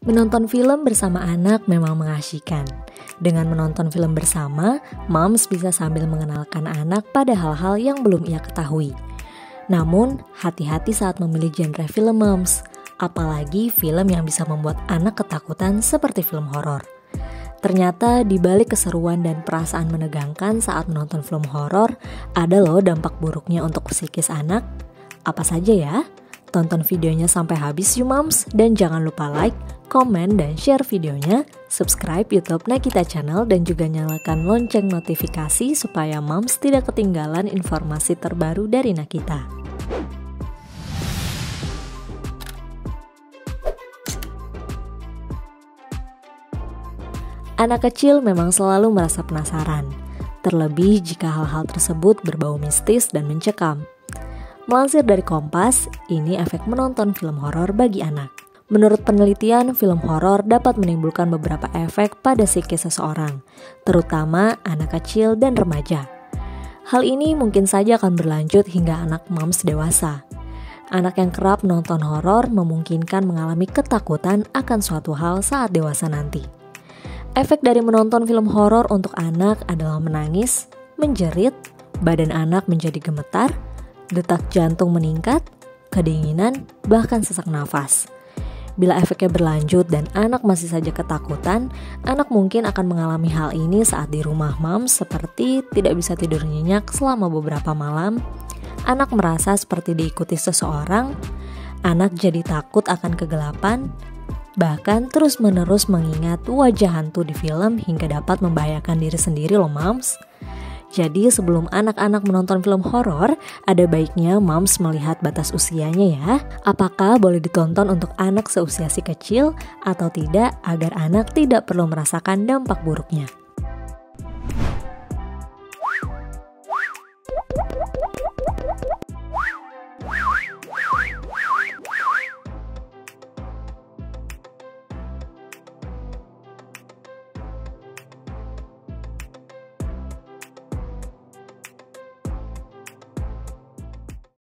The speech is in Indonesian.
Menonton film bersama anak memang mengasyikkan. Dengan menonton film bersama, moms bisa sambil mengenalkan anak pada hal-hal yang belum ia ketahui. Namun, hati-hati saat memilih genre film moms, apalagi film yang bisa membuat anak ketakutan seperti film horor. Ternyata di balik keseruan dan perasaan menegangkan saat menonton film horor, ada loh dampak buruknya untuk psikis anak. Apa saja ya? Tonton videonya sampai habis yuk moms, dan jangan lupa like, komen, dan share videonya, subscribe YouTube Nakita Channel, dan juga nyalakan lonceng notifikasi supaya moms tidak ketinggalan informasi terbaru dari Nakita. Anak kecil memang selalu merasa penasaran, terlebih jika hal-hal tersebut berbau mistis dan mencekam. Melansir dari Kompas, ini efek menonton film horor bagi anak. Menurut penelitian, film horor dapat menimbulkan beberapa efek pada psikis seseorang, terutama anak kecil dan remaja. Hal ini mungkin saja akan berlanjut hingga anak moms dewasa. Anak yang kerap menonton horor memungkinkan mengalami ketakutan akan suatu hal saat dewasa nanti. Efek dari menonton film horor untuk anak adalah menangis, menjerit, badan anak menjadi gemetar, detak jantung meningkat, kedinginan, bahkan sesak nafas. Bila efeknya berlanjut dan anak masih saja ketakutan, anak mungkin akan mengalami hal ini saat di rumah moms, seperti tidak bisa tidur nyenyak selama beberapa malam, anak merasa seperti diikuti seseorang, anak jadi takut akan kegelapan, bahkan terus-menerus mengingat wajah hantu di film hingga dapat membahayakan diri sendiri loh moms. Jadi sebelum anak-anak menonton film horor, ada baiknya moms melihat batas usianya ya. Apakah boleh ditonton untuk anak seusia si kecil atau tidak, agar anak tidak perlu merasakan dampak buruknya.